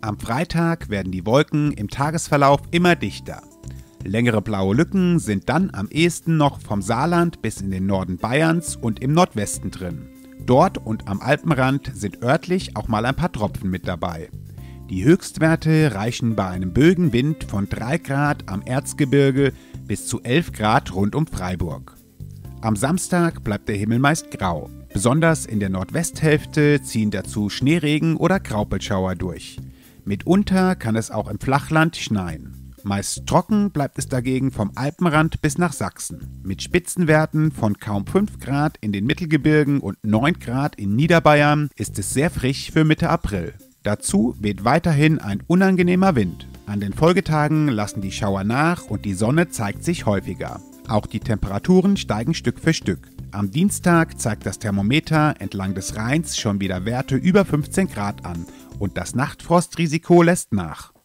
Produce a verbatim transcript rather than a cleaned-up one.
Am Freitag werden die Wolken im Tagesverlauf immer dichter. Längere blaue Lücken sind dann am ehesten noch vom Saarland bis in den Norden Bayerns und im Nordwesten drin. Dort und am Alpenrand sind örtlich auch mal ein paar Tropfen mit dabei. Die Höchstwerte reichen bei einem Bögenwind von drei Grad am Erzgebirge bis zu elf Grad rund um Freiburg. Am Samstag bleibt der Himmel meist grau. Besonders in der Nordwesthälfte ziehen dazu Schneeregen oder Graupelschauer durch. Mitunter kann es auch im Flachland schneien. Meist trocken bleibt es dagegen vom Alpenrand bis nach Sachsen. Mit Spitzenwerten von kaum fünf Grad in den Mittelgebirgen und neun Grad in Niederbayern ist es sehr frisch für Mitte April. Dazu weht weiterhin ein unangenehmer Wind. An den Folgetagen lassen die Schauer nach und die Sonne zeigt sich häufiger. Auch die Temperaturen steigen Stück für Stück. Am Dienstag zeigt das Thermometer entlang des Rheins schon wieder Werte über fünfzehn Grad an und das Nachtfrostrisiko lässt nach.